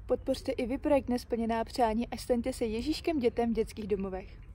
Podpořte i vy projekt Nesplněná přání a staňte se Ježíškem dětem v dětských domovech.